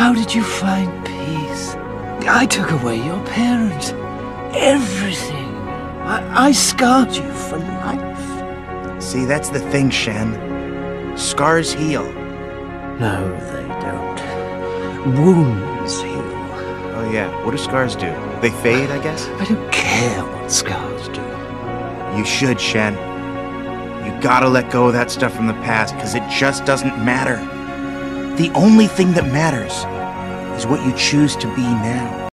How did you find peace? I took away your parents. Everything. I scarred you for life. See, that's the thing, Shen. Scars heal. No, they don't. Wounds heal. Oh yeah, what do scars do? They fade, I guess? I don't care what scars do. You should, Shen. You gotta let go of that stuff from the past, because it just doesn't matter. The only thing that matters is what you choose to be now.